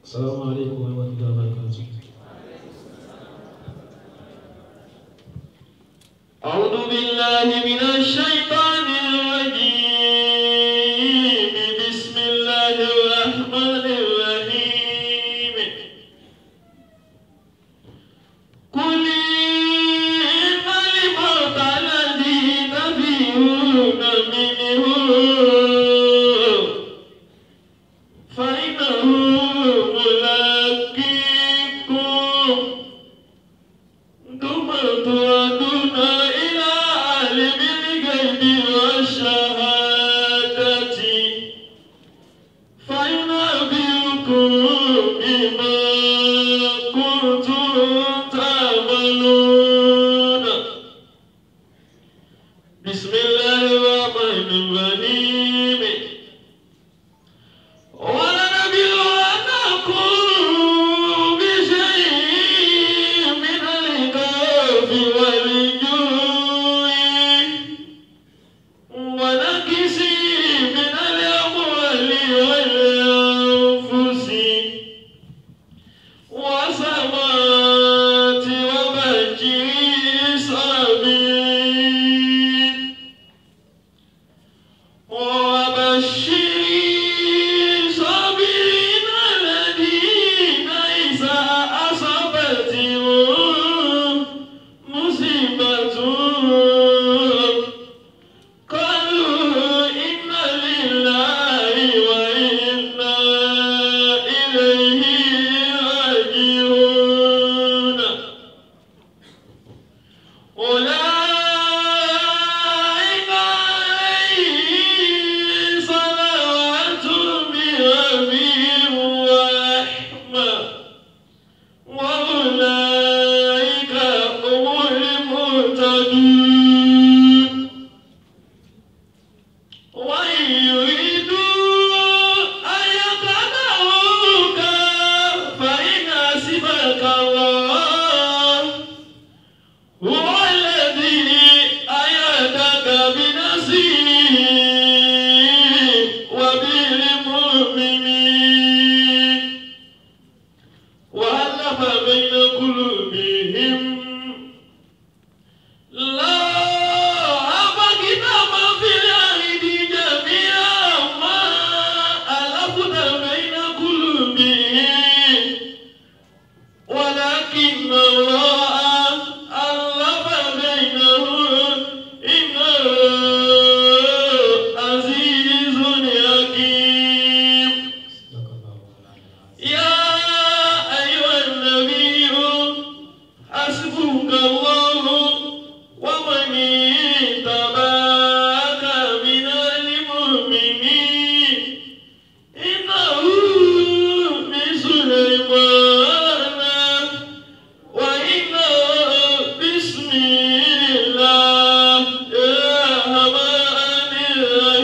السلام عليكم ورحمة الله وبركاته. أعوذ بالله من الشيطان الرجيم. بسم الله الرحمن الرحيم. قل إن الموت الذي تفرون منه فإنه ملاقيكم ثم تردون إلى عالم الغيب والشهادة فينبئكم بما كنتم تعملون. بسم الله الرحمن الرحيم. ولنبلونكم بشيء من الخوف والجوع ونقص من الأموال والأنفس والثمرات وبشر الصابرين الذين إذا أصابتهم مصيبة قالوا إنا لله وإنا إليه راجعون. أولئك عليهم صلوات من ربهم ورحمة وأولئك هم المهتدون. وإن يريدوا أن يخدعوك فإن حسبك الله هو الذي أيدك بنصره وبالمؤمنين وألف بين قلوبهم لا أبغض ما في الأرض جميعا ما ألفت بين قلوبهم ولكن الله ألف بينهم إنه عزيز حكيم. يا أيها النبي حسبك الله ومن اتبعك من المؤمنين. إنه من سليمان وإنه بسم الله الرحمن الرحيم.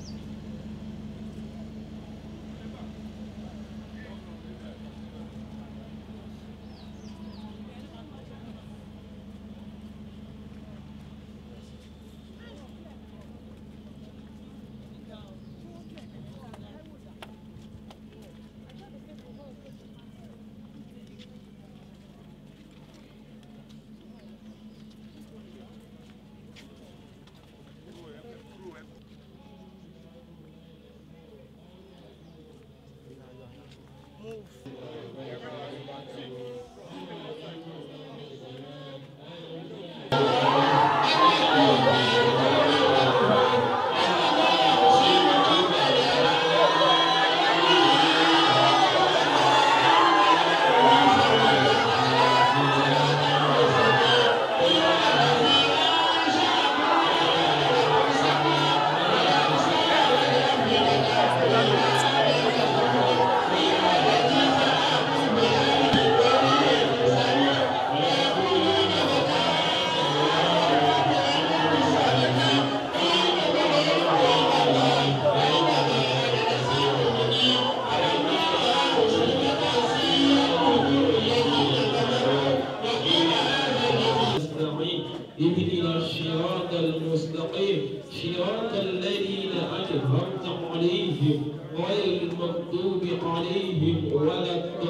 اهدنا الصراط المستقيم صراط الذين أنعمت عليهم غير المغضوب عليهم ولا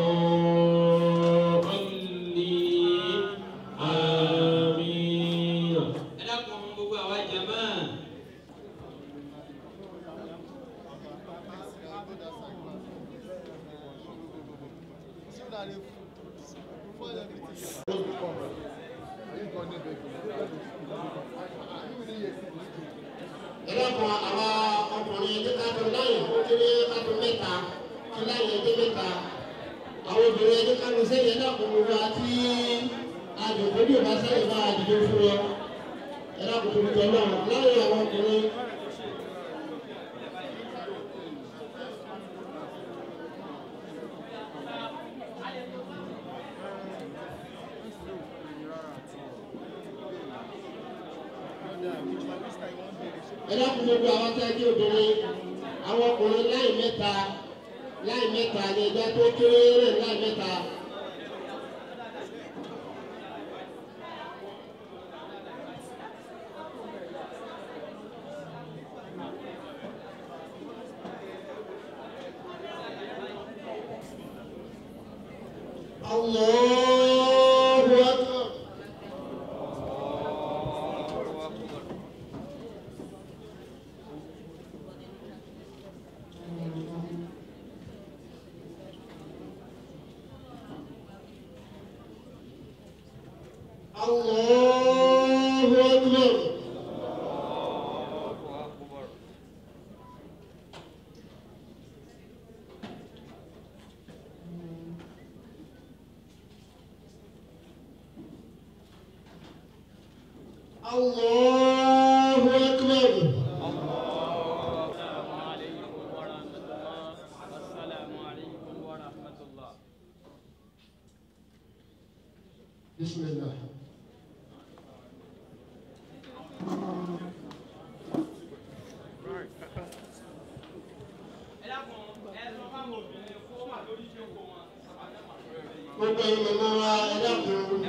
ẹlẹ́kùn àwọn ọkùnrin ẹni ká tó láyè ó kéré ká tó mẹ́ta kí láyè ẹgbẹ́ mẹ́ta àwọn obìnrin ẹni ká lọ sẹ́yìn ẹlẹ́kùn gbogbo àti àjòkó bí òbá sẹ́yìn bá àdìjọ fún wọn ẹlẹ́kùn tó jọ náà láyè àwọn ọkùnrin. ẹlẹ́kùn gbogbo àwọn tẹ́ kí obìnrin àwọn ọkùnrin láì mẹ́ta ní ẹja tó kéré rẹ̀ láì mẹ́ta. Allahu Akbar. Allahu Akbar. Allahu Akbar. Assalamu alaikum wa rahmatullah. Bismillah. Gbogbo ẹ̀yin màmá wa ẹ dákun.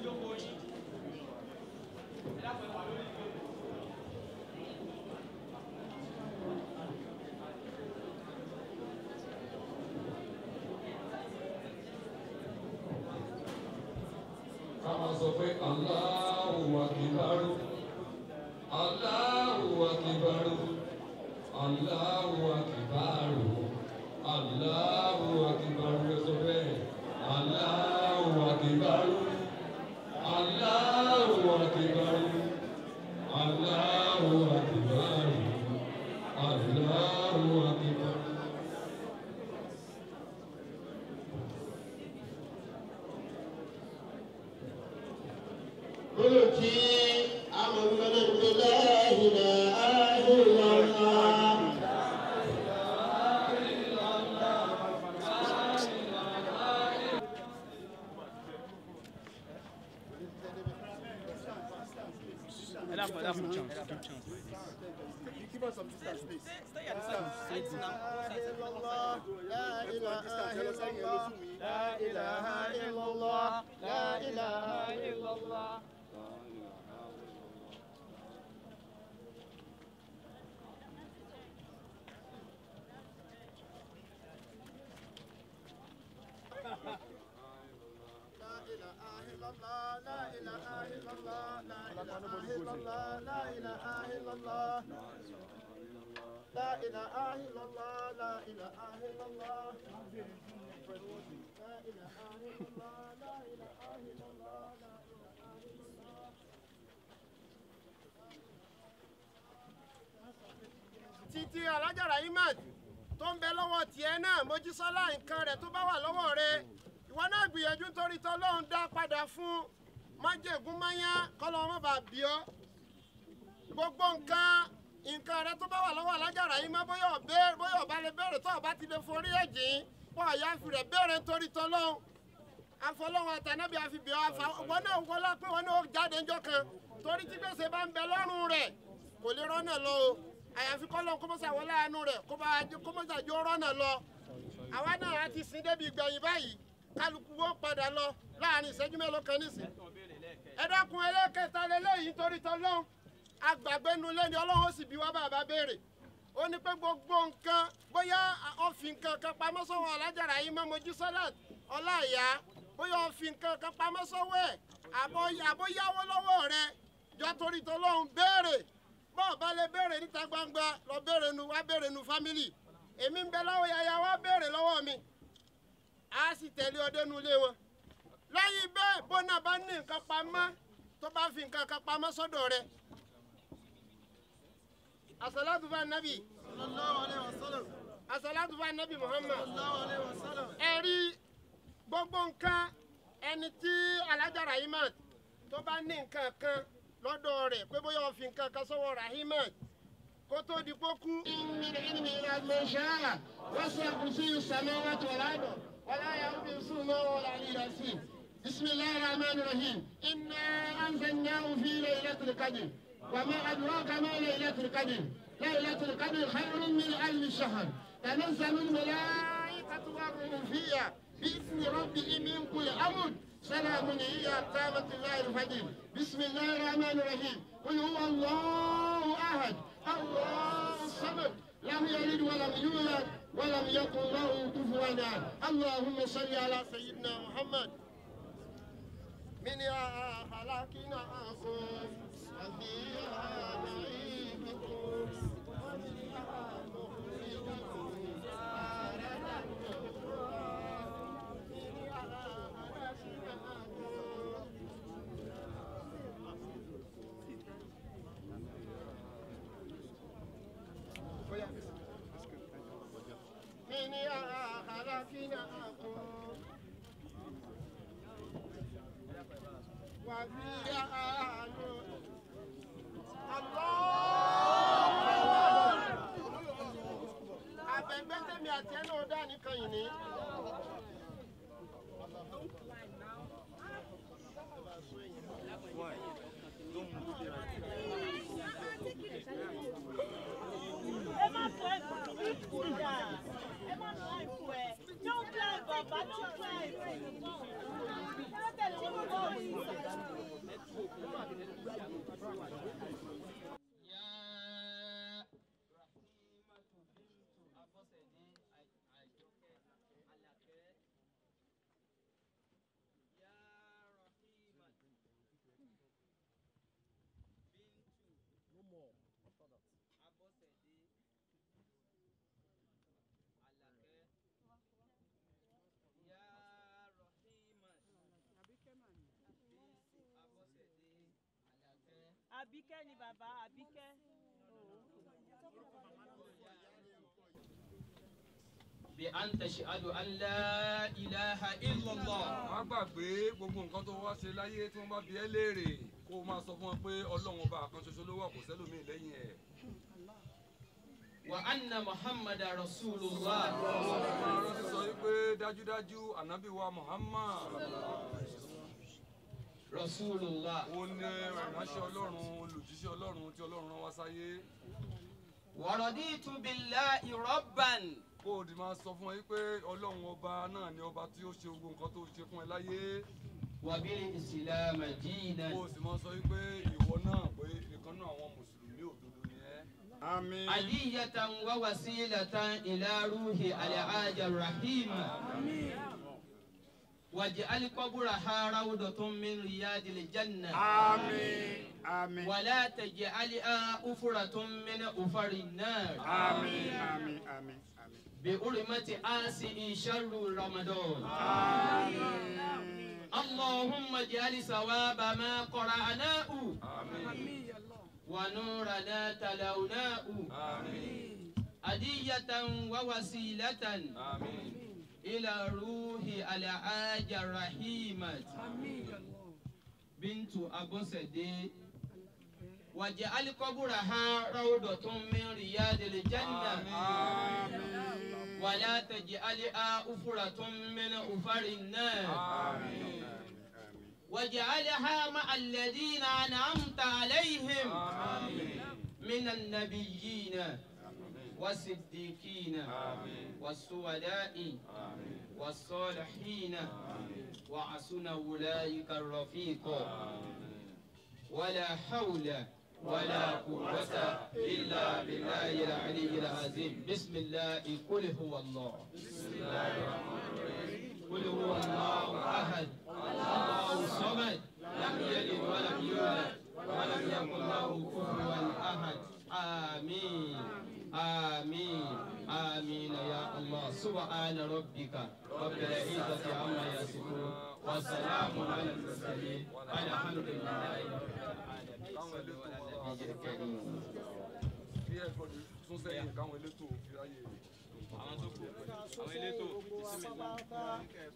Káwọn sọ pé Allahu Akbar, Allahu Akbar, Allahu Akbar, Allahu Akbar ló sọ bẹ́ẹ̀. Allahu Akbar, Allahu Akbar, Allahu Akbar, Allahu Akbar. Olùkí amọ̀lùmọ́lẹ́ la ilaha illallah. Give us some distance, please. Stay at the side now. La ilaha illallah. La ilaha illallah. La ilaha illallah. Títí Alájà Rahimat tó ń bẹ lọ́wọ́ tiẹ̀ náà Mojísọ́lá nǹkan rẹ̀ tó bá wà lọ́wọ́ rẹ̀ ìwọ náà gbìyànjú nítorí tọ́lọ́run dá padà fún májègún máyá kọ́lọ́ wọn bá bí ọ́ gbogbo nǹkan rẹ̀ tó bá wà lọ́wọ́ Alájà Rahimat bóyá ọba lè béèrè tó ọba ti lè forí ẹ̀jìn bọ́ ọ̀yá fi rẹ̀ béèrè nítorí tọ́lọ́run afọlọ́run àtànábì àfibì wọn náà wọlá pé wọn náà jáde ńjọ́ kan torí tí gbèsè bá ń bẹ lọ́rùn rẹ̀ kò lè rọ́nà lọ o àyàfi kọ́lọ́n kọ́mọ́sà wọlé àánú rẹ̀ kọ́mọ́sà jó rọ́nà lọ àwa náà á ti sin débi gbẹ̀yìn báyìí kálukú wọ́n padà lọ láàrin ìṣẹ́jú mélòó kan nísìn ẹ dákun ẹlẹ́kẹta lélẹ́yìí torí tọ́lọ́n agbàgbẹ́nu lẹ́ni ọlọ́run ó sì bí wá bàbá béèrè ó ní pé gbogbo nǹkan bóyá ọ̀fìn kankan pamọ́ sọ́wọ́ Alájà Rahimat Mojísọ́lá Ọláìyá bóyá ọ̀fìn kankan pamọ́ sọ́wọ́ ẹ̀ àbóyáwó lọ́wọ́ rẹ̀ jọ torí tọ́lọ́run béèrè bọ́ọ̀ bá lè béèrè níta gbangba lọ béèrè nu wá béèrè nu fámìlì èmi ń bẹ lọ́wọ́ yaya wá béèrè lọ́wọ́ mi á á sì tẹ̀lé ọ dénú ilé wọn. lẹ́yìn bẹ́ẹ̀ bó náà bá ní nǹkan pamọ́ tó bá fi nǹkan kan pamọ́ sọ́dọ̀ rẹ̀. As-salatu fa nabi sallallahu alaihi wasallam. As-salatu fa nabi Muhammad sallallahu alaihi wasallam. Ẹ̀rí gbogbo nǹkan ẹni tí Alhaja Rahimat tó bá ní nǹkan kan lọ́dọ̀ rẹ̀ pé bóyá ó fi nǹkan kan sọ́wọ́ Rahimat kó tó di pókú. min ilmi ila man sha'a wasi'a kursiyyu samawati wal arda wala ya'uduhu wal aliyyul azim. Bismillahir rahmanir rahim. Inna anzalnahu fi laylatil qadr. وما أدراك ما ليلة القدر ليلة القدر خير من 1000 شهر تنزل الملائكة والروح فيها بإذن ربهم من كل أمر سلام هي تامة الله الفجر. بسم الله الرحمن الرحيم. قل هو الله أحد الله الصمد لم يلد ولم يولد ولم يكن له كفوا أحد. اللهم صل على سيدنا محمد. منها خلقناكم وفيها نعيدكم ومنها نخرجكم تارة أخرى. منها خلقناكم وفيها abẹ́gbẹ́ tèmi àti ẹ̀ náà dá nìkan yìí ni. Ẹ má sọ ẹ̀fọ́ ìkú dà. Ẹ má sọ ẹ̀fọ́ ẹ̀. Don't cry, Baba. Don't cry. Ẹ tẹ̀lé wọn lọ́wọ́ yìí. Àbíkẹ́ ni bàbá, Àbíkẹ́. Bí an tashhadu an la ilaha illallah. Má gbàgbé gbogbo nǹkan tó wá ṣe láyé tí wọ́n bá bi ẹ́ léèrè kó o máa sọ fún wọn pé Ọlọ́run ọba kan ṣoṣo ló wà kò sẹ́lòmíì lẹ́yìn ẹ̀. Wa anna Muhammadar Rasulullah. Ọlọ́run ti sọ wípé dájúdájú ànábì wa Muhammad. Rasulullah. Ó ní ìránṣẹ́ Ọlọ́run olùjíṣẹ́ Ọlọ́run tí Ọlọ́run rán wá sáyé. Wa raditu billahi rabban. Kó o di máa sọ fún ẹ pé Ọlọ́run ọba náà ni ọba tí ó ṣe gbogbo nǹkan tó ṣe fún ẹ láyé. Wa bil islam dinan. Kó o sì máa sọ wípé ìwọ náà pé ìkan náà àwọn mùsùlùmí òdodo ni ẹ́. Àmín. Adiyatan wa wasilatan ila ruhi al-Hajar Rahima. Àmín. واجعل قبرها روضة من رياض الجنة. آمين آمين. ولا تجعلها حفرة من حفر النار. آمين آمين آمين آمين. بحرمة آسئ شر رمضان. آمين. اللهم اجعل ثواب ما قرأناه. آمين. ونورنا تلوناه. آمين. هدية ووسيلة. آمين. إلى روح الحاجة رحيمة بنت أبو سدي واجعل قبرها روضة من رياض الجنة. آمين. ولا تجعلها حفرة من حفر النار. آمين. واجعلها مع الذين أنعمت عليهم. آمين. من النبيين والصديقين والشهداء والصالحين وحسن أولئك الرفيق. ولا حول ولا قوة إلا بالله العلي العظيم. بسم الله. قل هو الله. بسم الله الرحمن الرحيم. قل هو الله أحد الله الصمد لم يلد ولم يولد ولم يكن له كفوا أحد. آمين آمين آمين يا الله. سبحان ربك رب العزة عما يصفون والسلام على المرسلين والحمد لله رب العالمين. bí ẹ gbọ́dọ̀ tún sẹ́yìn káwọn elétò fi ráyè. àwọn tó kù àwọn elétò ìsinmi náà.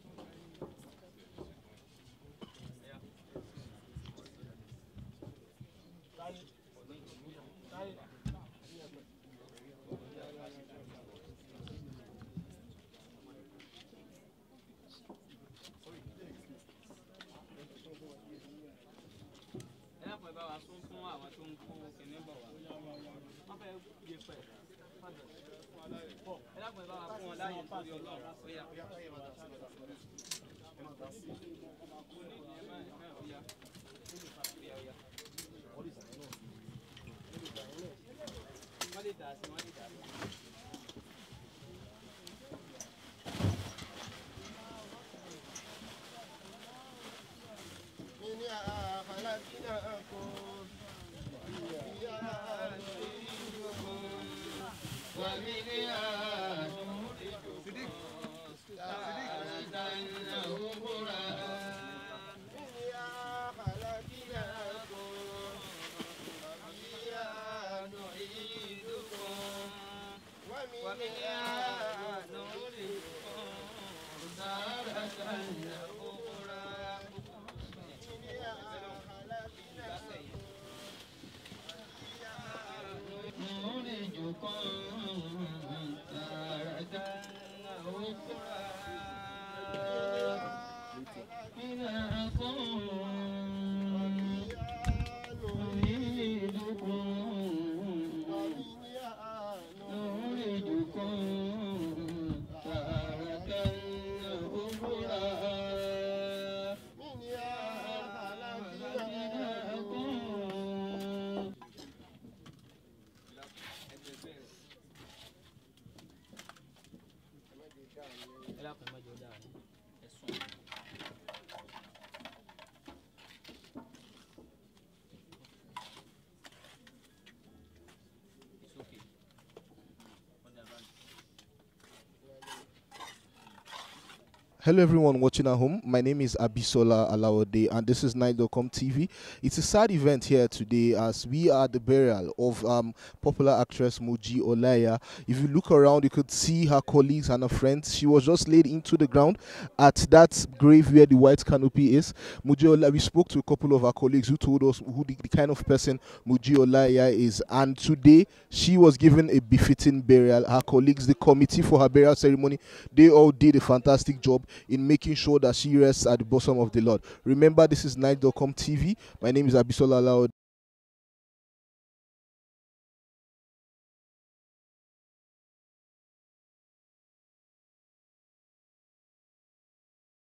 Hello everyone watching at home, my name is Abisola Alawode and this is Nile.com TV. It's a sad event here today as we are at the burial of popular actress Moji Olaiya. If you look around, you could see her colleagues and her friends. She was just laid into the ground at that grave where the white canopy is. Moji Olaiya, we spoke to a couple of our colleagues who told us who the kind of person Moji Olaiya is, and today she was given a befitting burial. Her colleagues, the committee for her burial ceremony, they all did a fantastic job in making sure that she rests at the bosom of the Lord. Remember, this is Nile.com TV. My name is Abisola Alawode.